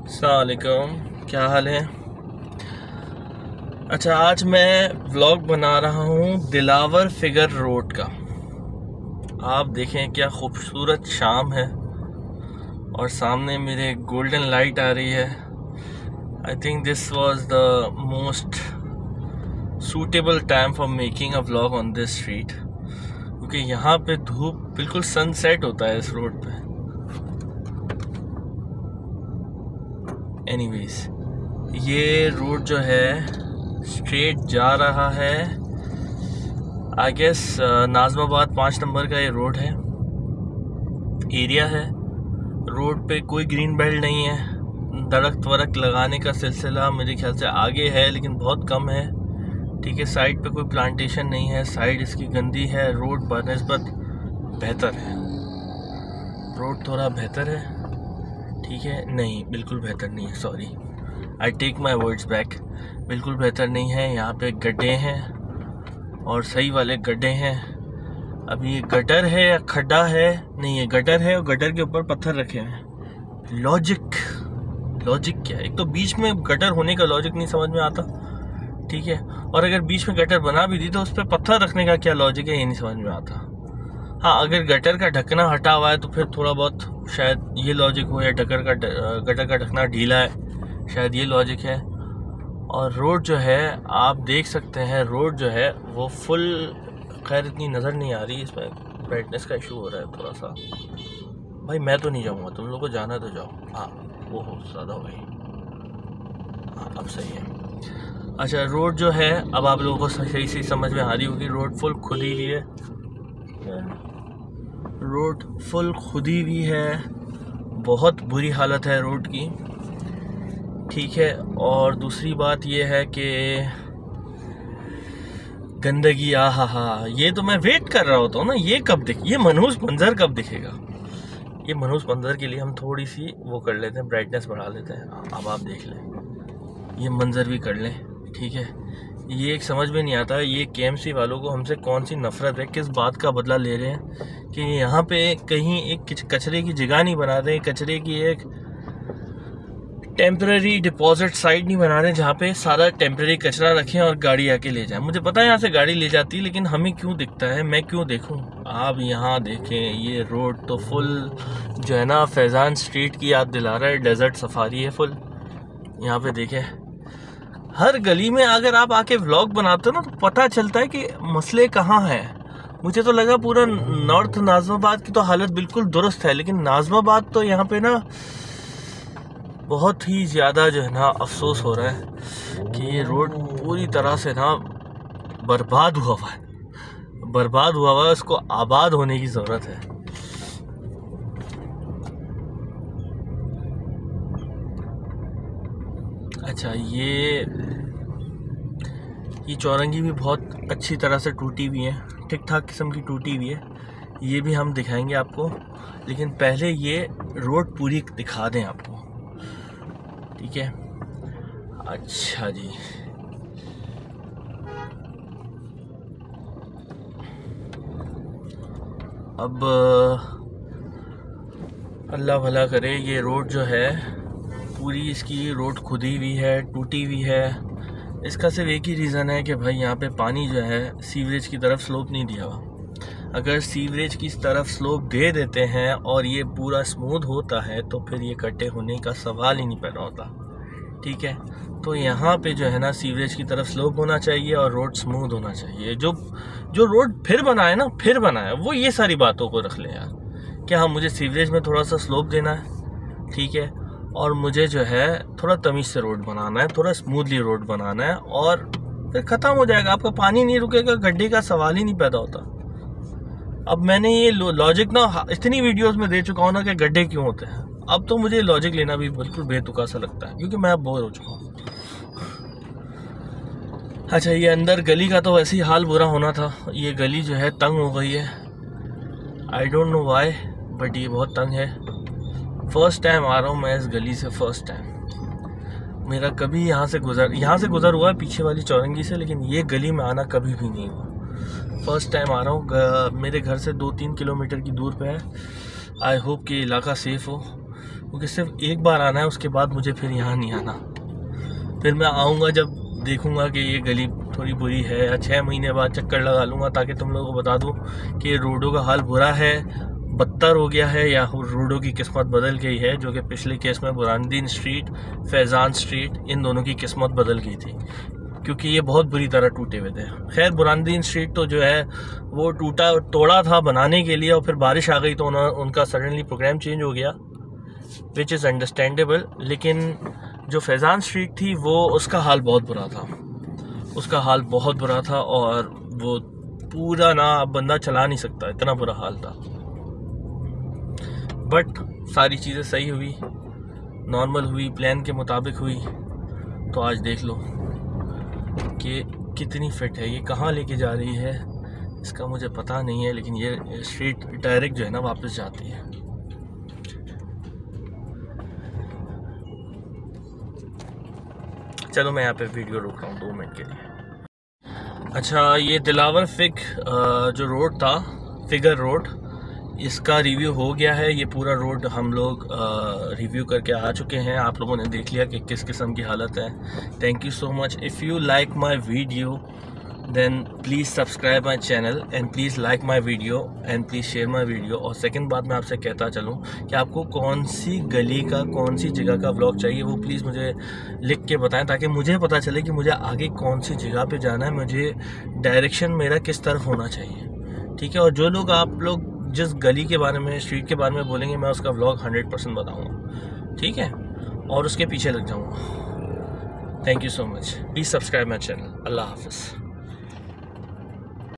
अस्सलाम वालेकुम, क्या हाल है। अच्छा, आज मैं व्लॉग बना रहा हूँ दिलावर फिगर रोड का। आप देखें क्या खूबसूरत शाम है और सामने मेरे गोल्डन लाइट आ रही है। I think this was the most suitable time for making a vlog on this street, क्योंकि यहाँ पे धूप बिल्कुल सनसेट होता है इस रोड पे। एनीवेज, ये रोड जो है स्ट्रेट जा रहा है आई गेस नाज़माबाद 5 नंबर का ये रोड है, एरिया है। रोड पे कोई ग्रीन बेल्ट नहीं है, दरख्त वरख्त लगाने का सिलसिला मेरे ख्याल से आगे है लेकिन बहुत कम है। ठीक है, साइड पे कोई प्लांटेशन नहीं है, साइड इसकी गंदी है। रोड बनिस्बत बेहतर है, रोड थोड़ा बेहतर है। ठीक है, नहीं बिल्कुल बेहतर नहीं है, sorry, I take my words back. बिल्कुल बेहतर नहीं है। यहाँ पे गड्ढे हैं और सही वाले गड्ढे हैं। अभी ये गटर है या खड्डा है, नहीं ये गटर है और गटर के ऊपर पत्थर रखे हैं। लॉजिक क्या है? एक तो बीच में गटर होने का लॉजिक नहीं समझ में आता, ठीक है, और अगर बीच में गटर बना भी दी तो उस पर पत्थर रखने का क्या लॉजिक है, ये नहीं समझ में आता। हाँ, अगर गटर का ढकना हटा हुआ है तो फिर थोड़ा बहुत शायद ये लॉजिक हो, या गटर का ढकना ढीला है, शायद ये लॉजिक है। और रोड जो है आप देख सकते हैं, रोड जो है वो फुल, खैर इतनी नज़र नहीं आ रही, इसमें ब्राइटनेस का इशू हो रहा है थोड़ा सा। भाई मैं तो नहीं जाऊँगा, तुम लोग को जाना तो जाओ। हाँ, वो हो ज़्यादा हो गई। हाँ, अब सही है। अच्छा, रोड जो है अब आप लोगों को सही से समझ में आ रही होगी। रोड फुल खुदी हुई है, रोड फुल खुदी हुई है, बहुत बुरी हालत है रोड की। ठीक है, और दूसरी बात ये है कि गंदगी, हा, ये तो मैं वेट कर रहा होता हूँ ना, ये कब ये मनहूस मंजर कब दिखेगा। ये मनहूस मंजर के लिए हम थोड़ी सी वो कर लेते हैं, ब्राइटनेस बढ़ा लेते हैं। अब आप देख लें, ये मंजर भी कर लें। ठीक है, ये एक समझ में नहीं आता, ये केएमसी वालों को हमसे कौन सी नफरत है, किस बात का बदला ले रहे हैं कि यहाँ पे कहीं एक कचरे की जगह नहीं बना रहे, कचरे की एक टेम्पररी डिपॉजिट साइट नहीं बना रहे जहाँ पे सारा टेम्पररी कचरा रखें और गाड़ी आके ले जाए। मुझे पता है यहाँ से गाड़ी ले जाती है, लेकिन हमें क्यों दिखता है, मैं क्यों देखूँ। आप यहाँ देखें, ये रोड तो फुल जो है ना फैज़ान स्ट्रीट की याद दिला रहा है, डेजर्ट सफारी है फुल। यहाँ पे देखें, हर गली में अगर आप आके व्लॉग बनाते हो ना तो पता चलता है कि मसले कहाँ हैं। मुझे तो लगा पूरा नॉर्थ नाज़माबाद की तो हालत बिल्कुल दुरुस्त है, लेकिन नाज़माबाद तो यहाँ पे ना बहुत ही ज़्यादा जो है ना अफसोस हो रहा है कि ये रोड पूरी तरह से ना बर्बाद हुआ है, इसको आबाद होने की ज़रूरत है। अच्छा, ये चौरंगी भी बहुत अच्छी तरह से टूटी हुई है, ठीक ठाक किस्म की टूटी हुई है, ये भी हम दिखाएंगे आपको, लेकिन पहले ये रोड पूरी दिखा दें आपको। ठीक है, अच्छा जी, अब अल्लाह भला करे, ये रोड जो है पूरी, इसकी रोड खुदी हुई है, टूटी हुई है। इसका सिर्फ एक ही रीज़न है कि भाई यहाँ पे पानी जो है सीवरेज की तरफ स्लोप नहीं दिया हुआ। अगर सीवरेज की तरफ स्लोप दे देते हैं और ये पूरा स्मूथ होता है तो फिर ये कट्टे होने का सवाल ही नहीं पैदा होता। ठीक है, तो यहाँ पे जो है ना सीवरेज की तरफ स्लोप होना चाहिए और रोड स्मूथ होना चाहिए। जो रोड फिर बनाया वो ये सारी बातों को रख ले यार, क्या हाँ मुझे सीवरेज में थोड़ा सा स्लोप देना है, ठीक है, और मुझे जो है थोड़ा तमीज़ से रोड बनाना है, थोड़ा स्मूथली रोड बनाना है, और फिर ख़त्म हो जाएगा। आपका पानी नहीं रुकेगा, गड्ढे का सवाल ही नहीं पैदा होता। अब मैंने ये लॉजिक ना इतनी वीडियोस में दे चुका हूँ ना कि गड्ढे क्यों होते हैं, अब तो मुझे लॉजिक लेना भी बिल्कुल बेतुका सा लगता है, क्योंकि मैं अब बोर हो चुका हूँ। अच्छा, ये अंदर गली का तो वैसे ही हाल बुरा होना था। ये गली जो है तंग हो गई है, I don't know why, but ये बहुत तंग है। फर्स्ट टाइम आ रहा हूँ मैं इस गली से, फर्स्ट टाइम मेरा कभी यहाँ से गुज़र हुआ है पीछे वाली चौरंगी से, लेकिन ये गली में आना कभी भी नहीं हुआ। फर्स्ट टाइम आ रहा हूँ। मेरे घर से 2-3 किलोमीटर की दूर पे है। आई होप कि इलाका सेफ़ हो, क्योंकि सिर्फ एक बार आना है, उसके बाद मुझे फिर यहाँ नहीं आना। फिर मैं आऊँगा जब देखूँगा कि ये गली थोड़ी बुरी है, या 6 महीने बाद चक्कर लगा लूँगा ताकि तुम लोगों को बता दूँ कि रोडों का हाल बुरा है, बदतर हो गया है, या रोडों की किस्मत बदल गई है। जो कि पिछले केस में बुरहानुद्दीन स्ट्रीट, फैज़ान स्ट्रीट, इन दोनों की किस्मत बदल गई थी, क्योंकि ये बहुत बुरी तरह टूटे हुए थे। खैर बुरहानुद्दीन स्ट्रीट तो जो है वो तोड़ा था बनाने के लिए, और फिर बारिश आ गई तो उनका सडनली प्रोग्राम चेंज हो गया, विच इज़ अंडरस्टैंडेबल। लेकिन जो फैज़ान स्ट्रीट थी वो उसका हाल बहुत बुरा था, उसका हाल बहुत बुरा था, और वो पूरा ना बंदा चला नहीं सकता, इतना बुरा हाल था। बट सारी चीज़ें सही हुई, नॉर्मल हुई, प्लान के मुताबिक हुई। तो आज देख लो कि कितनी फिट है, ये कहाँ लेके जा रही है इसका मुझे पता नहीं है, लेकिन ये स्ट्रीट डायरेक्ट जो है ना वापस जाती है। चलो मैं यहाँ पे वीडियो रोक रहा हूँ 2 मिनट के लिए। अच्छा, ये दिलावर फिग जो रोड था, फिगर रोड, इसका रिव्यू हो गया है। ये पूरा रोड हम लोग रिव्यू करके आ चुके हैं, आप लोगों ने देख लिया कि किस किस्म की हालत है। Thank you so much. If you like my video then please subscribe my channel and please like my video and please share my video. और सेकंड बात मैं आपसे कहता चलूँ कि आपको कौन सी गली का, कौन सी जगह का व्लॉग चाहिए, वो प्लीज़ मुझे लिख के बताएं, ताकि मुझे पता चले कि मुझे आगे कौन सी जगह पे जाना है, मुझे डायरेक्शन मेरा किस तरफ होना चाहिए। ठीक है, और जो लोग आप लोग जिस गली के बारे में, स्ट्रीट के बारे में बोलेंगे, मैं उसका व्लॉग 100% बताऊँगा। ठीक है, और उसके पीछे लग जाऊँगा। Thank you so much. Please subscribe my channel. अल्लाह हाफिज़।